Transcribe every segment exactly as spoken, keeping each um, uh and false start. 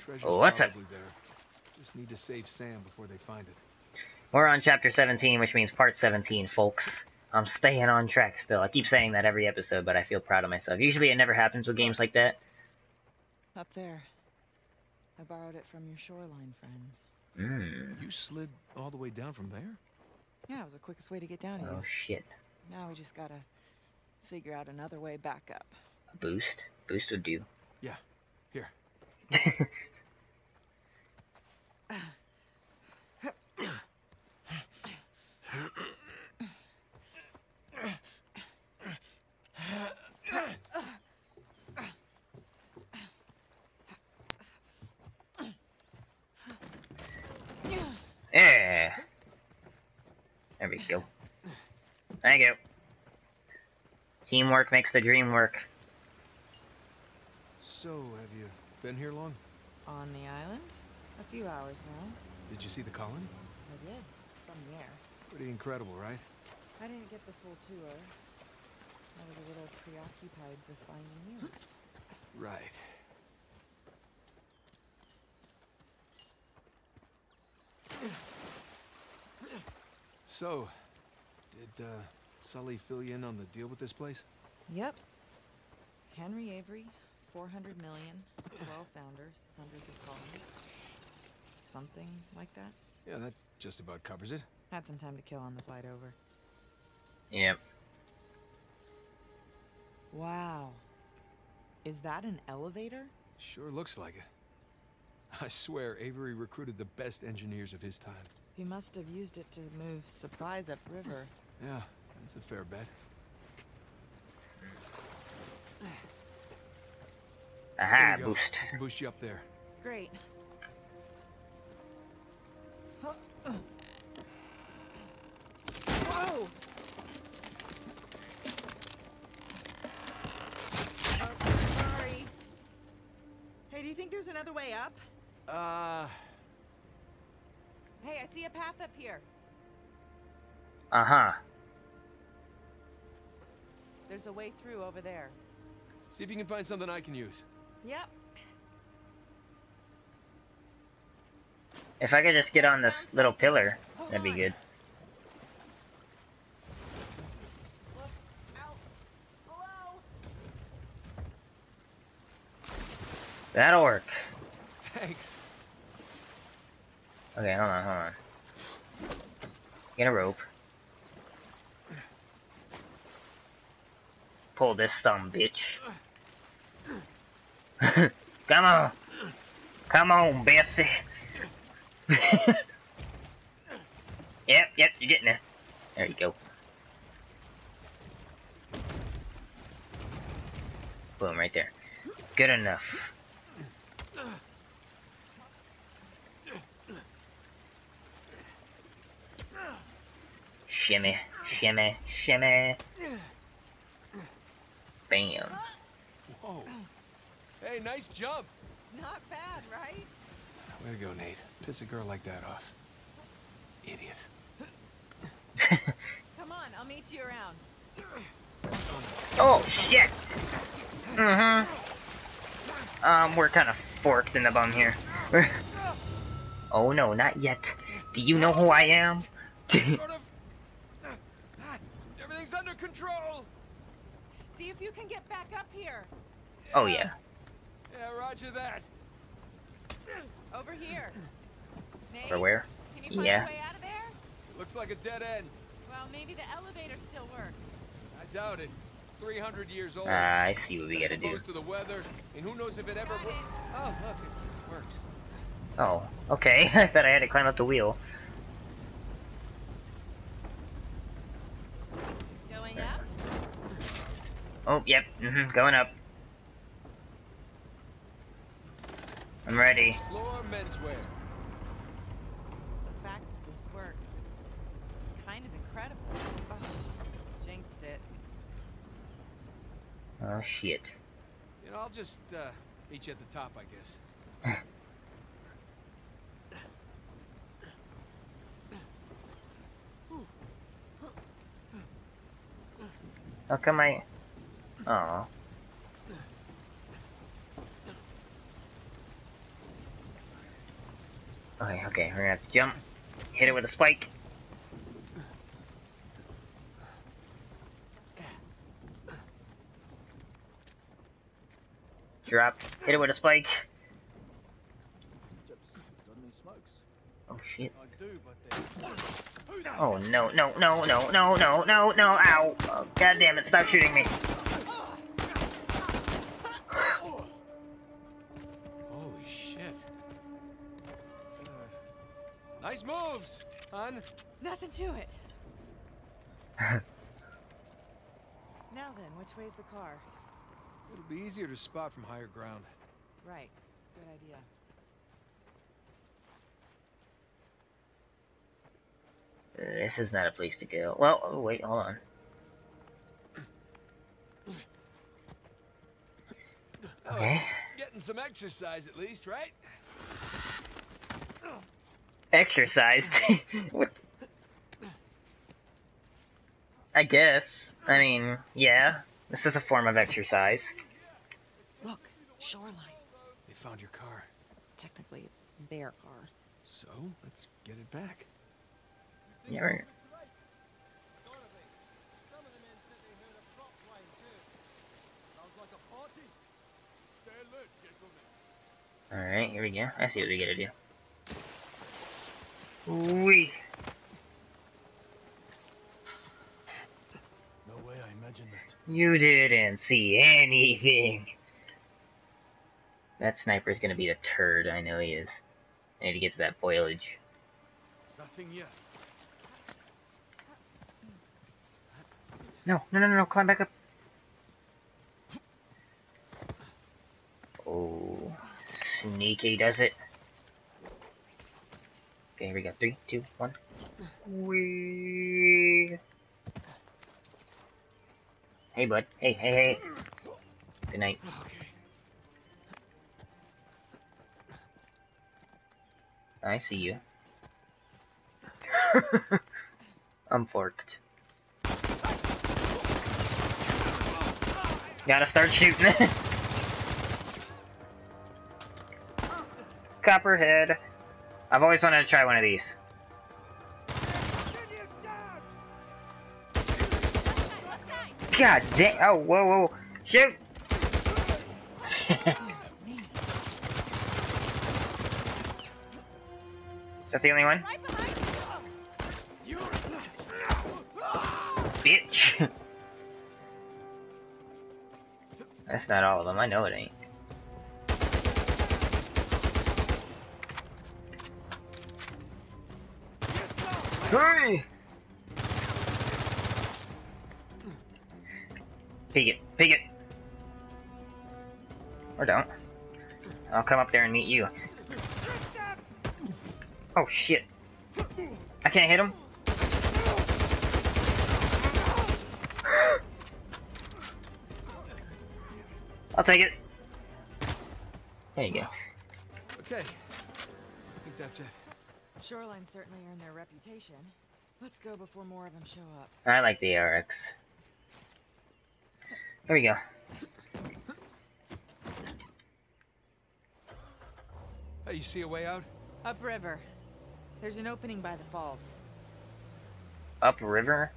treasure's Oh, what's probably up? there. Just need to save Sam before they find it. We're on chapter seventeen, which means part seventeen, folks. I'm staying on track still. I keep saying that every episode, but I feel proud of myself. Usually it never happens with games like that. Up there. I borrowed it from your shoreline friends. Mm. You slid all the way down from there? Yeah, it was the quickest way to get down to Oh, you. shit. Now we just gotta figure out another way back up. A boost? Boost would do. Yeah. Here. Yeah. There we go. Thank you. Teamwork makes the dream work. So, have you been here long? On the island? A few hours now. Did you see the colony? I did. From the air. Pretty incredible, right? I didn't get the full tour. I was a little preoccupied with finding you. Right. So, did uh, Sully fill you in on the deal with this place? Yep. Henry Avery, four hundred million, twelve founders, hundreds of colonies. Something like that. Yeah, that just about covers it. Had some time to kill on the flight over. Yep. Wow. Is that an elevator? Sure looks like it. I swear Avery recruited the best engineers of his time. He must have used it to move supplies upriver. Yeah, that's a fair bet. Aha, There you go. boost. I can boost you up there. Great. Whoa! Oh, sorry. Hey, do you think there's another way up? Uh... Hey, I see a path up here. Uh-huh. There's a way through over there. See if you can find something I can use. Yep. If I could just get on this little pillar, that'd be good. Look out. Hello? That'll work. Thanks. Okay, hold on, hold on. Get a rope. Pull this some bitch. Come on. Come on, Bessie. Yep, yep, you're getting there. There you go. Boom, right there. Good enough. Shimmy, shimmy, shimmy. Bam. Whoa. Hey, nice jump. Not bad, right? Way to go, Nate. Piss a girl like that off. Idiot. Come on, I'll meet you around. Oh, shit! Mm-hmm. Um, we're kind of forked in the bum here. Oh, no, not yet. Do you know who I am? Sort of. Everything's under control. See if you can get back up here. Oh, yeah. Yeah, roger that. Over here. Nate, Over where? Can you find Yeah. a way out of there? Looks like a dead end. Well, maybe the elevator still works. I doubt it. three hundred years old. Ah, I see what we gotta do. Exposed to the weather, and who knows if it ever Got wo- it. Oh, look, it works. Oh, okay. I thought I had to climb up the wheel. Going up? Oh, yep. Mm-hmm. Going up. I'm ready. Floor menswear. The fact that this works, it's, it's kind of incredible. Oh, jinxed it. Oh, shit. You know, I'll just uh, meet you at the top, I guess. How come I... Oh. Okay, okay, we're gonna have to jump. Hit it with a spike. Drop. Hit it with a spike. Oh shit. Oh no, no, no, no, no, no, no, no, ow! Oh, God damn it, stop shooting me. Holy shit. Uh, nice moves, hon. Nothing to it. Now then, which way's the car? It'll be easier to spot from higher ground. Right. Good idea. This is not a place to go. Well, oh, wait, hold on. Okay. Getting some exercise at least, right? Exercise? What? I guess. I mean, yeah. This is a form of exercise. Look, shoreline. They found your car. Technically, it's their car. So, let's get it back. Yeah, right. Alright, here we go. I see what we gotta do. Wee. No way I imagined that. You didn't see anything. That sniper's gonna be a turd, I know he is. I need to get to that foliage. Nothing yet. No, no, no, no, no, climb back up. Oh, sneaky does it. Okay, here we go. Three, two, one. Wee. Hey, bud. Hey, hey, hey. Good night. Okay. I see you. I'm forked. Gotta start shooting. Copperhead. I've always wanted to try one of these. God damn! Oh, whoa, whoa! Shoot! Is that the only one? Bitch! That's not all of them. I know it ain't. Hurry! Peek it. Peek it. Or don't. I'll come up there and meet you. Oh shit. I can't hit him. I'll take it. There you go. Okay. I think that's it. Shoreline certainly earned their reputation. Let's go before more of them show up. I like the A R X. Here we go. Hey, you see a way out? Upriver. There's an opening by the falls. Upriver?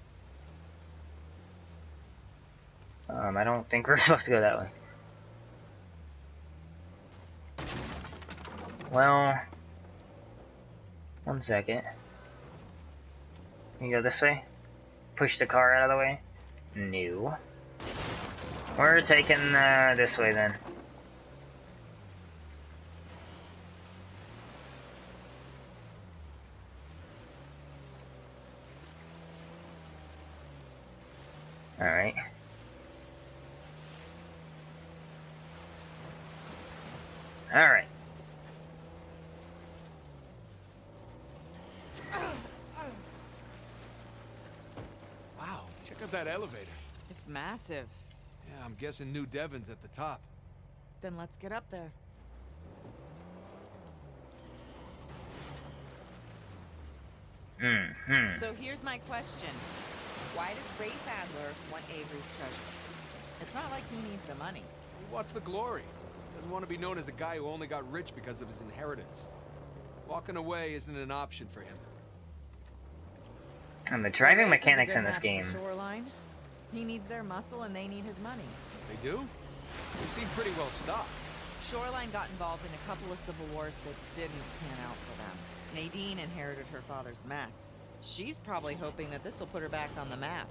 Um, I don't think we're supposed to go that way. Well, one second. Can you go this way? Push the car out of the way? No. We're taking uh, this way then. Alright. Alright. Wow, check out that elevator. It's massive. Yeah, I'm guessing New Devon's at the top. Then let's get up there. Mm-hmm. So here's my question. Why does Rafe Adler want Avery's treasure? It's not like he needs the money. He wants the glory. Doesn't want to be known as a guy who only got rich because of his inheritance. Walking away isn't an option for him. And the driving Rafe is a mechanics good in this match game. for Shoreline. He needs their muscle and they need his money. They do? They seem pretty well stocked. Shoreline got involved in a couple of civil wars that didn't pan out for them. Nadine inherited her father's mess. She's probably hoping that this will put her back on the map.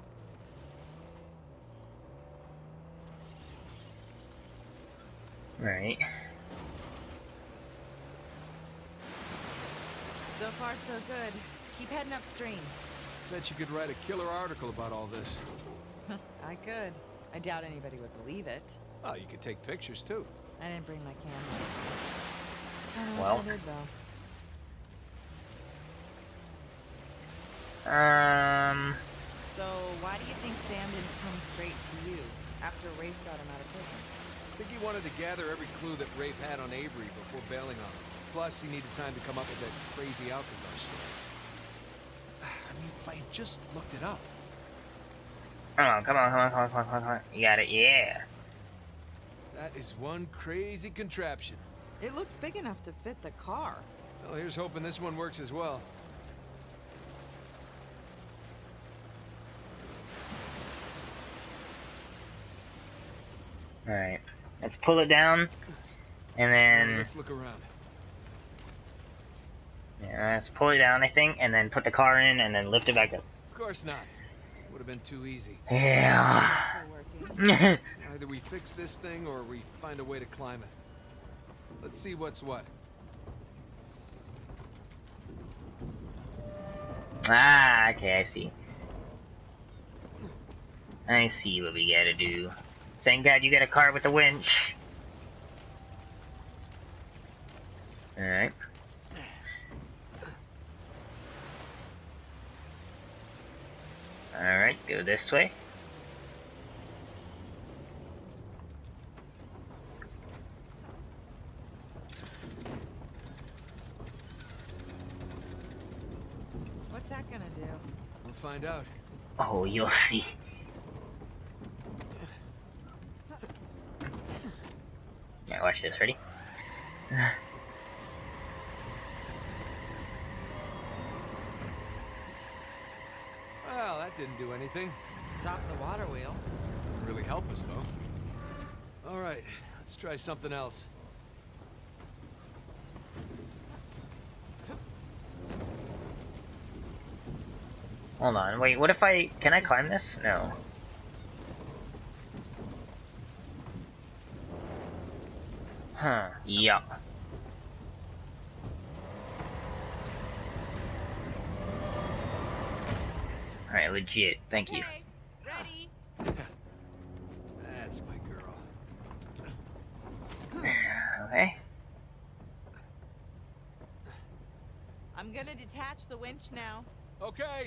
Right. So far, so good. Keep heading upstream. Bet you could write a killer article about all this. I could. I doubt anybody would believe it. Oh, you could take pictures too. I didn't bring my camera. I wish Well. I did, though. Um. So, why do you think Sam didn't come straight to you after Rafe got him out of prison? I think he wanted to gather every clue that Rafe had on Avery before bailing on him. Plus, he needed time to come up with that crazy Alcazar story. I mean, if I had just looked it up. Come on, come on, come on, come on, come on, come on, come on. You got it, yeah. That is one crazy contraption. It looks big enough to fit the car. Well, here's hoping this one works as well. Alright. Let's pull it down. And then... Let's look around. Yeah, let's pull it down, I think, and then put the car in, and then lift it back up. Of course not. Would have been too easy. Yeah. Still working. Either we fix this thing or we find a way to climb it. Let's see what's what. Ah, okay, I see. I see what we gotta do. Thank God you got a car with a winch. Alright. Alright, go this way. What's that gonna do? We'll find out. Oh, you'll see. Yeah, watch this, ready? Well, that didn't do anything. Stop the water wheel. Doesn't really help us, though. All right, let's try something else. Hold on, wait, what if I... Can I climb this? No. Huh, yeah. Alright, legit, thank you. Okay, ready? That's my girl. Okay. I'm gonna detach the winch now. Okay.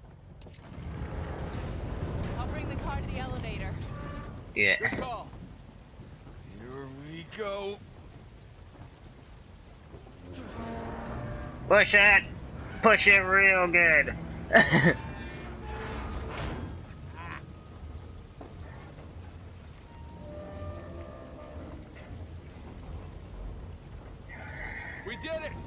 I'll bring the car to the elevator. Yeah. Good call. Here we go. Push it! Push it real good! We did it.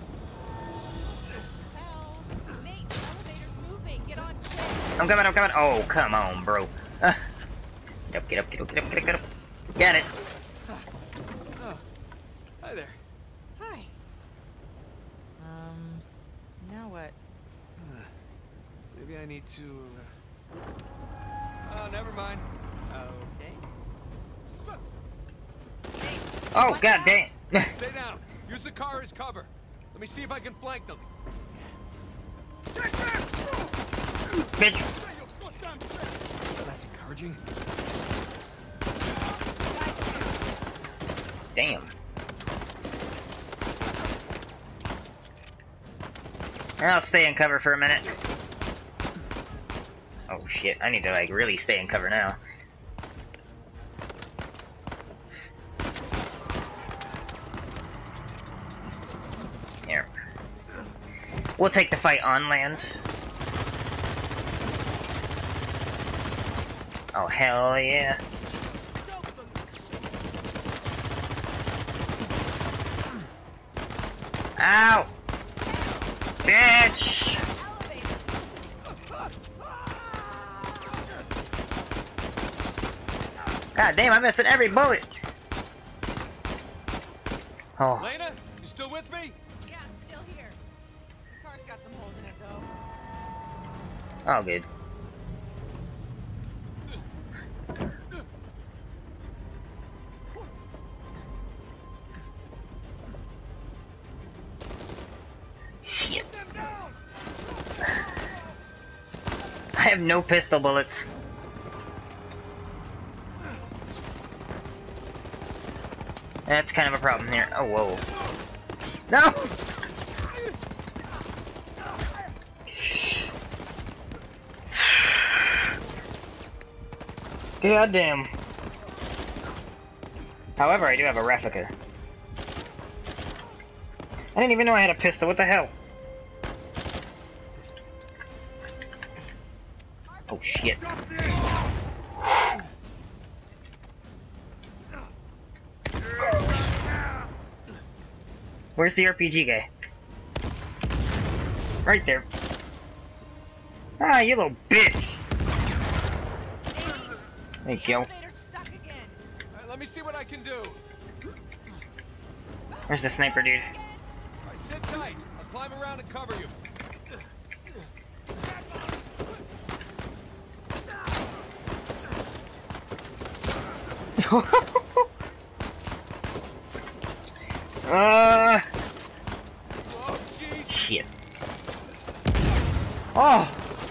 Hell, Nate, the elevator's moving. Get on quick. I'm coming, I'm coming. Oh, come on, bro. Uh, get up, get up, get up, get up, get up, get up. Got it. Oh, hi there. Hi. Um, now what? Uh, maybe I need to. Uh... Oh, never mind. Okay. Oh, Watch god out. damn. Stay down. Use the car as cover. Let me see if I can flank them. Bitch. That's encouraging. Damn. I'll stay in cover for a minute. Oh shit, I need to like really stay in cover now. Here. We'll take the fight on land. Oh hell yeah. Ow! Bitch! God damn, I'm missing every bullet! Oh. Lena, you still with me? Yeah, I'm still here. The car's got some holes in it, though. Oh, good. Shit. I have no pistol bullets. That's kind of a problem here. Oh, whoa. No! God damn. However, I do have a replica. I didn't even know I had a pistol. What the hell? Oh, shit. Where's the R P G guy? Right there. Ah, you little bitch! There you go. Elevator's stuck again. All right, let me see what I can do. Where's the sniper dude? All right, sit tight. I'll climb around and cover you. uh. Oh, jeez. Shit. Oh.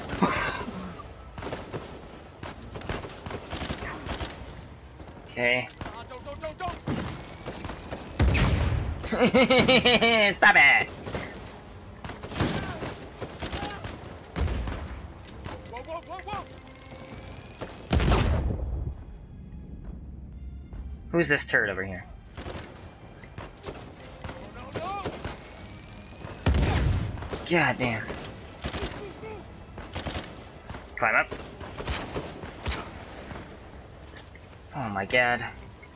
Okay. Uh, don't, don't, don't, don't. Stop it! Whoa, whoa, whoa, whoa. Who's this turd over here? No, no. God damn. Climb up. Oh my god.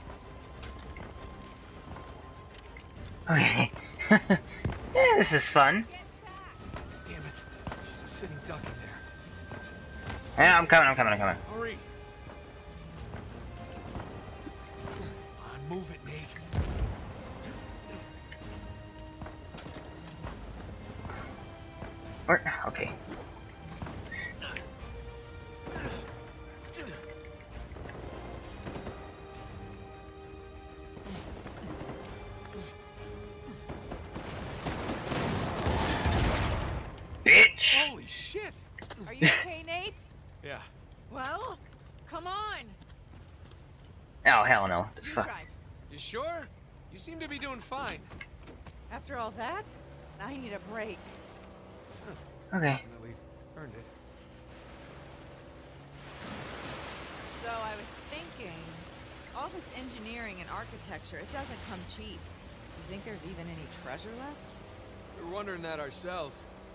Okay. Yeah, this is fun. Damn it. She's a sitting duck in there. Yeah, I'm coming, I'm coming, I'm coming. Hurry. On, move it, Nate. Where? Okay. Bitch! Holy shit. Are you okay, Nate? Yeah. Well, come on. Oh, hell no. The You fuck? drive. You sure? You seem to be doing fine. After all that, I need a break. Okay. Definitely earned it. So I was thinking, all this engineering and architecture, it doesn't come cheap. You think there's even any treasure left? We were wondering that ourselves.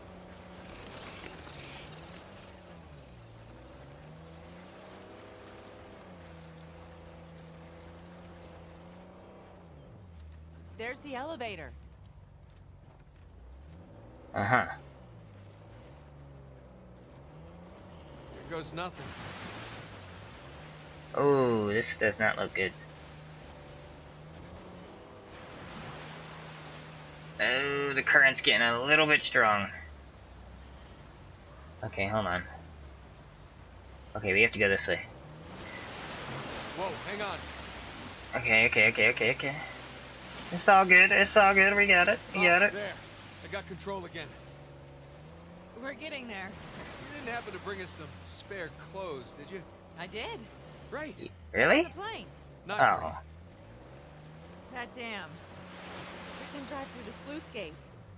There's the elevator. Uh-huh. Here goes nothing. Oh, this does not look good. Oh, the current's getting a little bit strong. Okay, hold on. Okay, we have to go this way. Whoa, hang on. Okay, okay, okay, okay, okay. It's all good, it's all good, we got it, we got Oh, it. there. I got control again. We're getting there. You didn't happen to bring us some spare clothes, did you? I did. Great. Really? The plane. Not Oh. great. That dam. We can drive through the sluice gate.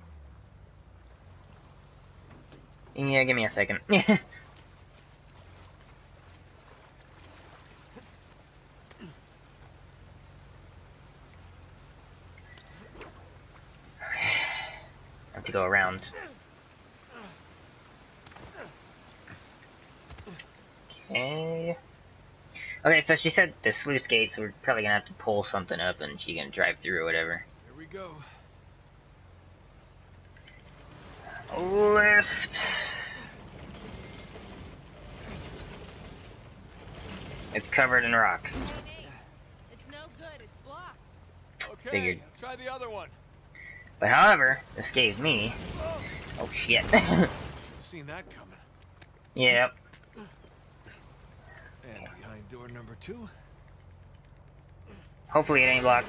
Yeah, give me a second. I have to go around. Okay. Okay, so she said the sluice gate, so we're probably gonna have to pull something up and she can drive through or whatever. Here we go. Lift. It's covered in rocks. Hey, Nate. It's no good. It's blocked. Okay, Figured. try the other one. But however, this gave me... Oh shit. Seen that coming. Yep. And behind door number two. Hopefully it ain't blocked.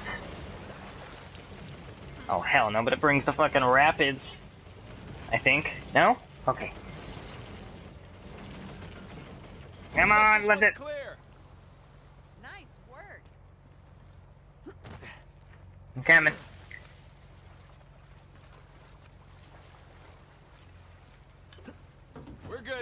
Oh hell no, but it brings the fucking rapids. I think. No? Okay. Come on, This lift one's it. clear. Nice work. I'm coming. We're good.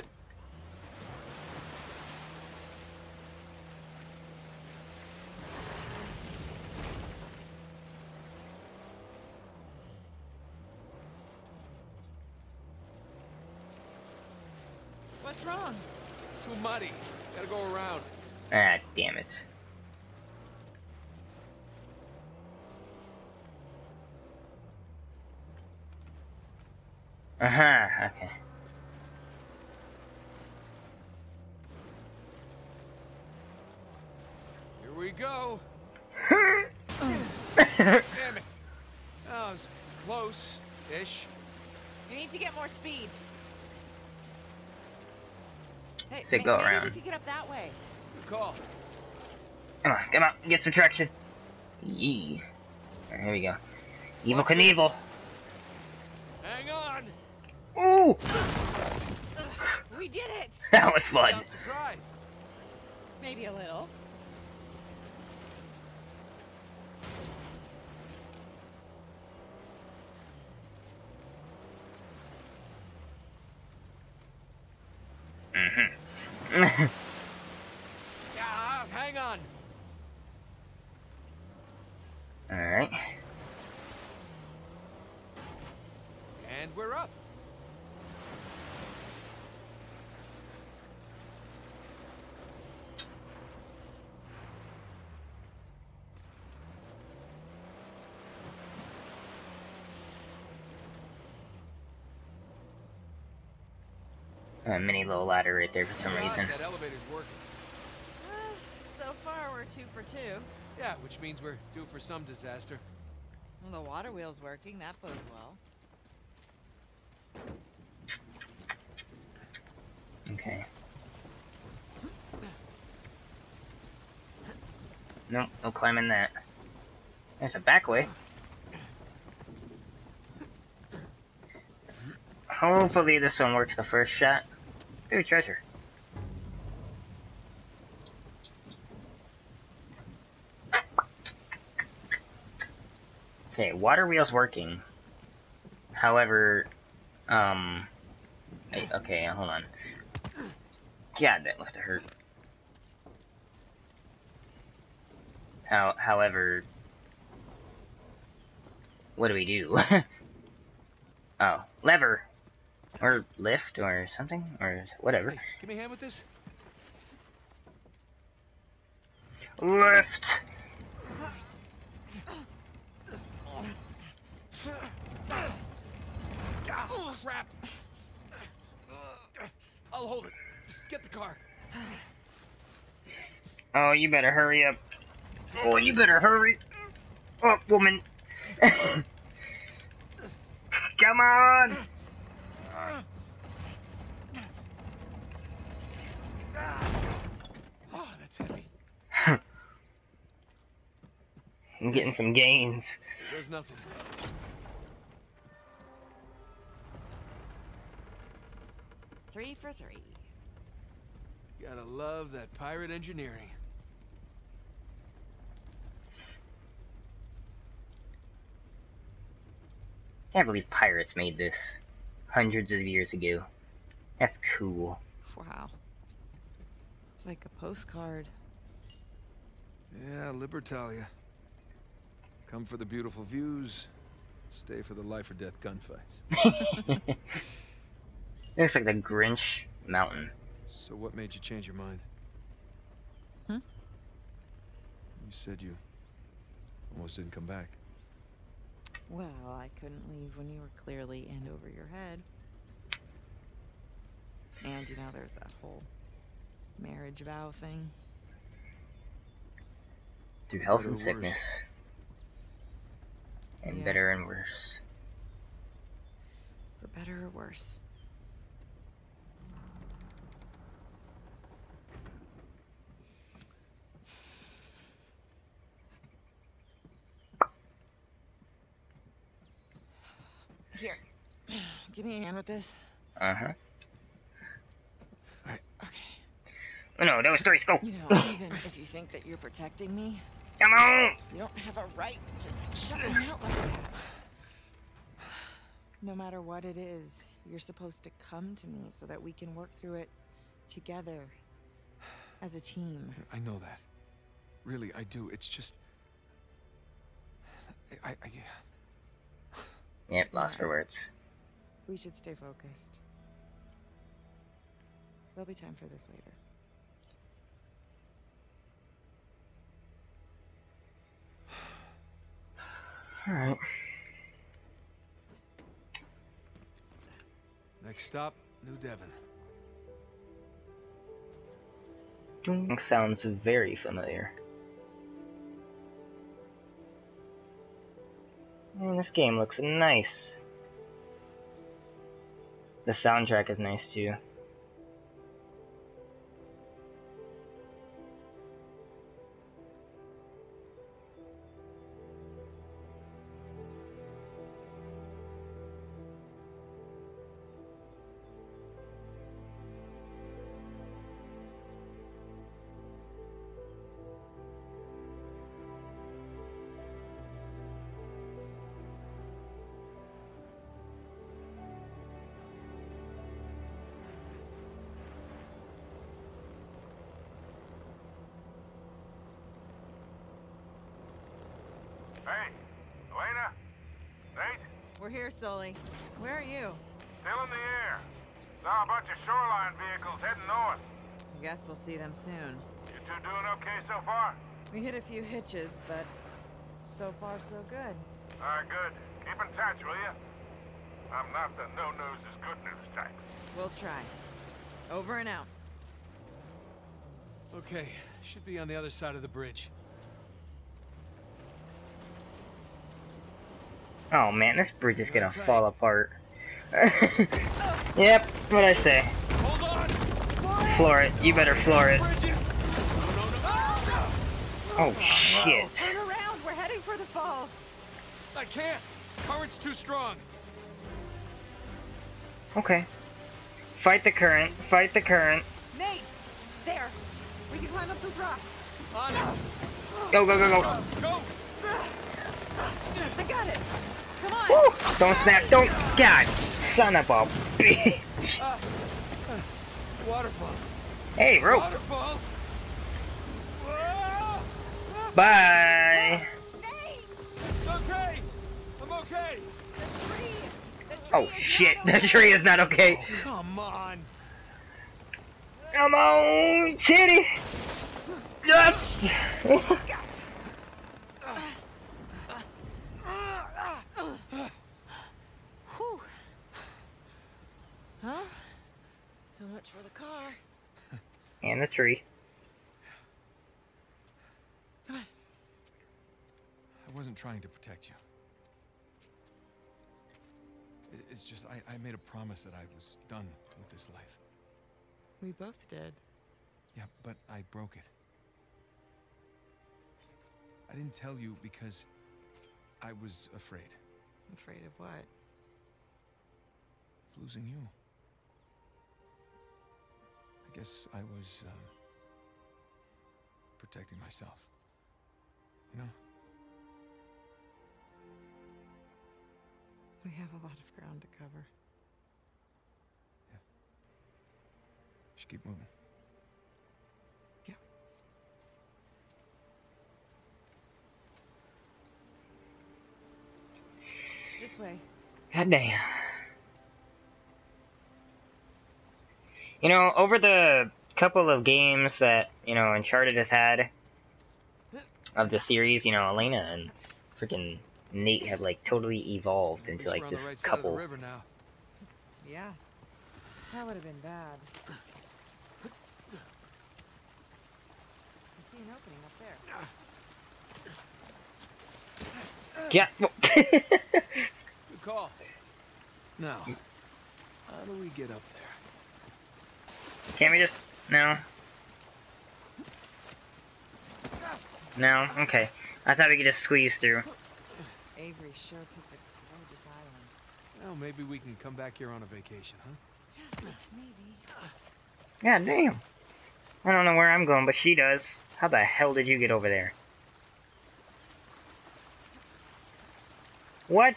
What's wrong? Too muddy. Gotta go around. Ah, damn it. Uh-huh, okay. Here we go. Damn it. Oh, it was close-ish. You need to get more speed. Hey, Say may- go maybe around. we could get up that way. Good call. Come on, come on, get some traction. Yee. Alright, here we go. Evil Watch Knievel. Hang on. Ooh! We did it. That was You fun. sound surprised. Maybe a little. Mm-hmm. Yeah, hang on. Alright. And we're up. A mini little ladder right there for some God, reason. That elevator's working. So far, we're two for two. Yeah, which means we're due for some disaster. Well, the water wheel's working. That bodes well. Okay. Nope, no climbing that. There's a back way. Hopefully this one works the first shot. Ooh, treasure. Okay, water wheel's working. However, um... I- okay, hold on. God, that must have hurt. How, however... What do we do? Oh, lever! Or lift, or something? Or whatever. Hey, give me a hand with this. Lift! Ah, crap. I'll hold it. Just get the car. Oh, you better hurry up. Oh, you better hurry up, woman. Come on! Oh, that's heavy. I'm getting some gains. There's nothing. Three for three. Gotta love that pirate engineering. Can't believe pirates made this hundreds of years ago. That's cool. Wow. It's like a postcard. Yeah, Libertalia. Come for the beautiful views, stay for the life or death gunfights. Looks like the Grinch mountain. So what made you change your mind? Hmm? You said you almost didn't come back. Well, I couldn't leave when you were clearly in over your head. And, you know, there's that whole marriage vow thing. Through health Better and or sickness. worse. And Yeah. better and worse. For better or worse. Here. Give me a hand with this. Uh-huh. Alright. Okay. Oh no, that was three, go! You know, even if you think that you're protecting me, Come on! you don't have a right to shut me out like that. No matter what it is, you're supposed to come to me so that we can work through it together. As a team. I know that. Really, I do. It's just... I... I... Yep, lost for words. We should stay focused. There'll be time for this later. Alright. Next stop, New Devon. Sounds very familiar. Man, this game looks nice. The soundtrack is nice too. Hey, Elena? Nate? We're here, Sully. Where are you? Still in the air. Saw a bunch of shoreline vehicles heading north. I guess we'll see them soon. You two doing okay so far? We hit a few hitches, but so far so good. Alright, good. Keep in touch, will you? I'm not the no-news is good news type. We'll try. Over and out. Okay, should be on the other side of the bridge. Oh man, this bridge is gonna That's right. fall apart. Yep, what'd I say? Hold on! Floor it, you better floor it. Bridges! No, no, no, no! Oh shit. Turn around! We're heading for the falls! I can't! Current's too strong! Okay. Fight the current, fight the current. Nate! There! We can climb up those rocks! On it! Go, go, go, go. Go! I got it! Come on! Woo! Don't snap, don't. God, son of a bitch. Uh, uh, waterfall. Hey, rope. Waterfall! Whoa! Bye. Nate! Okay! I'm okay! The tree! The tree Oh is shit, not the okay. tree is not okay. Come on! Come on, Titty. Yes. Whew. Huh? So much for the car. And the tree. Come on. I wasn't trying to protect you. It- It's just, I, I made a promise that I was done with this life. We both did. Yeah, but I broke it. I didn't tell you because I was afraid Afraid of what? of losing you. I guess I was um, protecting myself. You know? We have a lot of ground to cover. Should keep moving. Yeah. This way. God damn. You know, over the couple of games that, you know, Uncharted has had of the series, you know, Elena and freaking Nate have, like, totally evolved into, Guess like, we're on the this right side of the couple. river now. Yeah. That would have been bad. I see an opening up there. Yeah. Good call. Now, how do we get up there? Can't we just... No. No? Okay. I thought we could just squeeze through. Avery sure picked a gorgeous island. Well, maybe we can come back here on a vacation, huh? Maybe. God damn. I don't know where I'm going, but she does. How the hell did you get over there? What?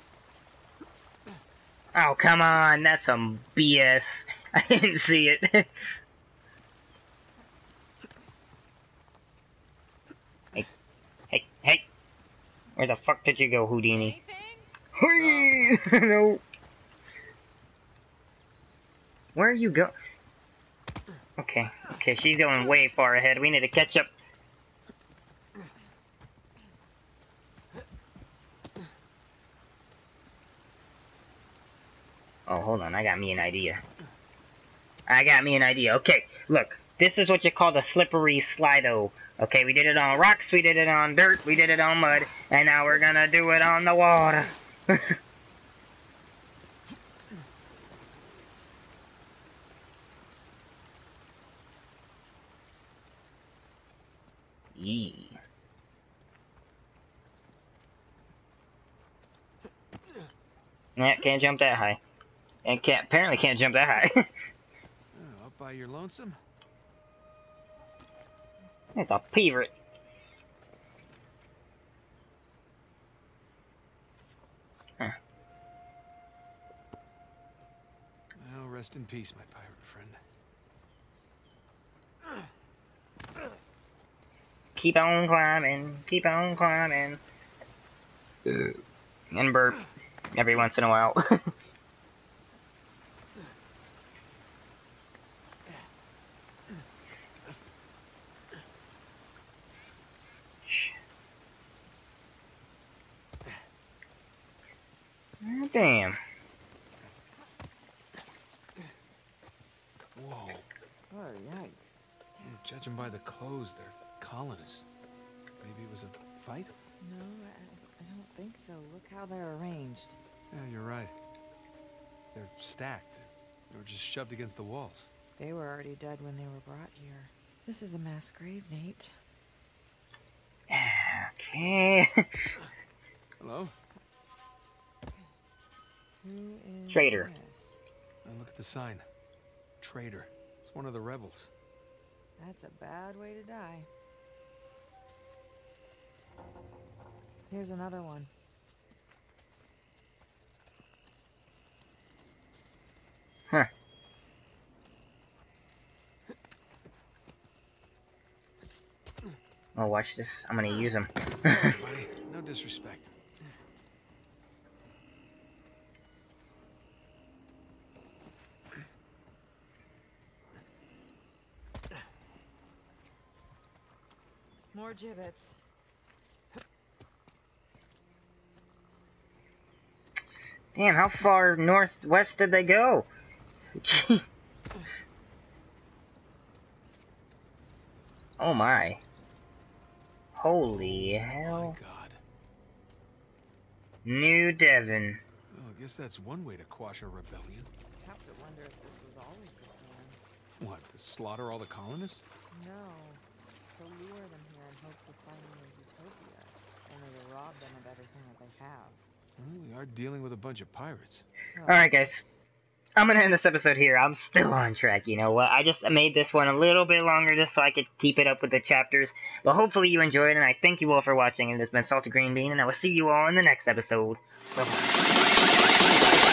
Oh, come on. That's some B S. I didn't see it. Hey. Hey. Hey. Where the fuck did you go, Houdini? Anything? No. Where are you go? Okay. Okay, she's going way far ahead. We need to catch up. Oh, hold on. I got me an idea. I got me an idea. Okay, look. This is what you call the slippery Slido. Okay, we did it on rocks, we did it on dirt, we did it on mud, and now we're gonna do it on the water. Yee. Yeah, can't jump that high. And can't apparently can't jump that high. Oh, up by your lonesome? It's a peaver. Huh. Well, rest in peace, my pirate friend. Keep on climbing, keep on climbing. And burp every once in a while. Oh, damn. Whoa. Oh, yikes. Judging by the clothes, they're colonists. Maybe it was a fight? No, I, I don't think so. Look how they're arranged. Yeah, you're right. They're stacked. They were just shoved against the walls. They were already dead when they were brought here. This is a mass grave, Nate. Okay. Hello? Who is Traitor. this? And look at the sign. Traitor. It's one of the rebels. That's a bad way to die. Here's another one. Huh. Oh, watch this. I'm gonna use them. Sorry, buddy. No disrespect. More gibbets. Damn, how far northwest did they go? Gee. Oh my. Holy Oh hell. my god. New Devon. Well, I guess that's one way to quash a rebellion. Have to wonder if this was always the plan. What, to slaughter all the colonists? No, to lure them here in hopes of finding a utopia, only to rob them of everything that they have. Well, we are dealing with a bunch of pirates. Oh, Alright guys, I'm gonna end this episode here. I'm still on track, you know what? I just made this one a little bit longer just so I could keep it up with the chapters. But hopefully you enjoyed, and I thank you all for watching. And this has been Salty Green Bean, and I will see you all in the next episode. Bye-bye.